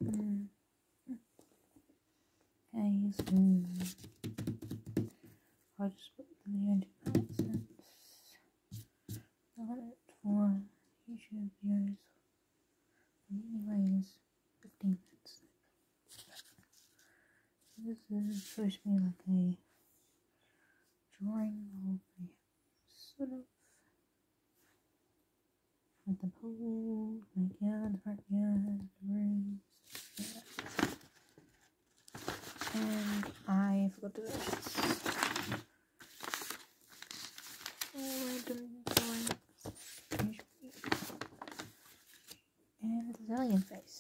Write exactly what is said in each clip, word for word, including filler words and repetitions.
Mm. Okay, so I'll just put the video into parts since I want it for YouTube videos. Anyways, fifteen minutes. So this is supposed to be like a drawing of the sort of with the pool, like yeah, the front yard, the rooms, yeah. And I forgot to do this. Random drawing. And the alien face.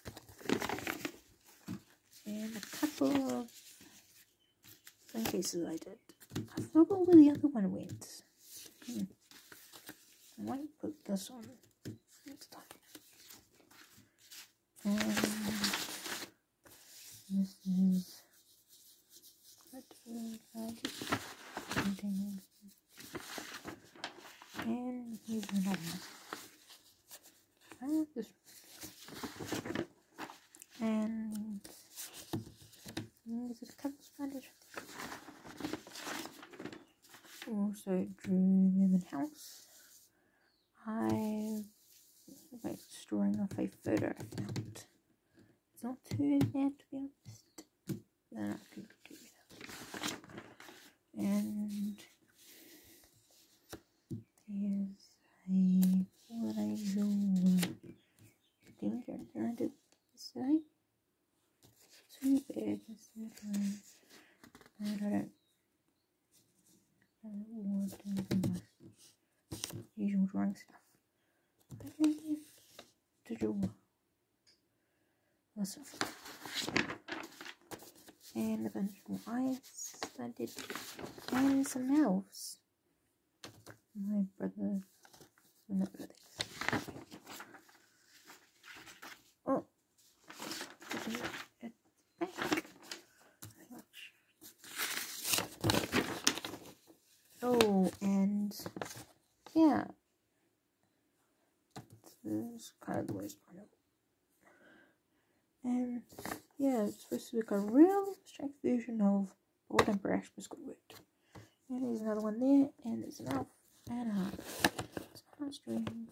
And a couple of phone cases I did. I forgot where the other one went. Hmm. I might put this on next time. And this is and here's another one. I like this one. And this is a couple spiders. Also drew Moving House. I was drawing off a photo I found. It's not too bad to be honest. Then I can do that. And there's a what I do. Danger I did this day. Too bad. This is and I don't. I don't want to do my usual drawing stuff. I don't have to draw. That's stuff. And a bunch more eyes I did, and some mouths. My brother, no brothers. Oh, it's back. Oh, and yeah, this is kind of the worst part of it. And yeah, it's supposed to be like a real abstract version of Bold Emperor Ashby Squidward. And there's another one there, and there's an elf and a heart. It's not strange.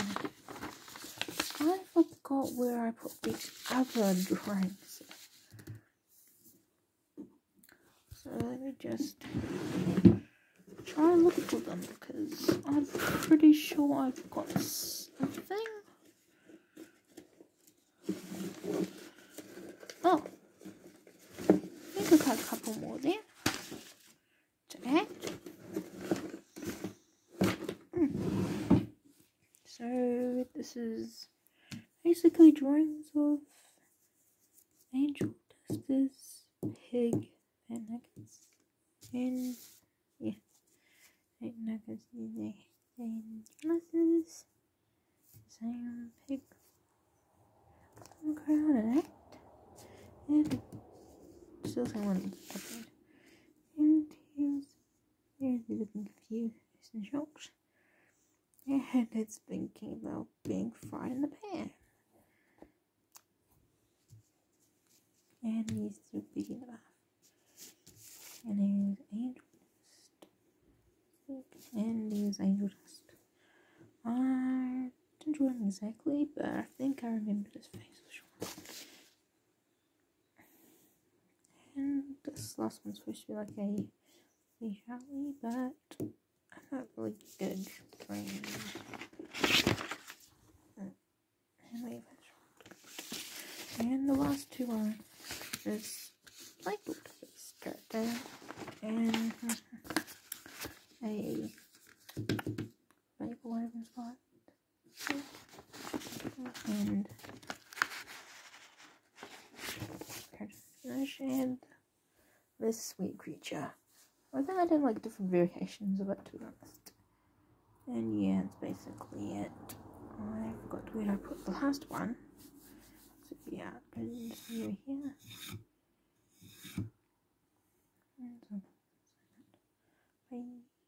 I forgot where I put these other drawings. So let me just try and look for them because I'm pretty sure I've got something. Oh, I think I've got a couple more there to add. Mm. So this is basically drawings of angel dusters, pig, and nuggets, and yeah, eight nuggets there, and glasses, same pig, some crown and that. And still someone upload. And here's here's the looking confused and shocked. And it's thinking about being fried in the pan. And these two big in the bath. And there's angel dust. And there's angel dust. I didn't draw him exactly, but I think I remember his face for sure. And this last one's supposed to be like a Lee Charlie, but I'm not really good drawing. And the last two are this light face character and a maple iron spot and and this sweet creature. I think I did like different variations of it to be honest. And yeah, that's basically it. I forgot where I put the last one. So yeah, it's over here. And so, bye.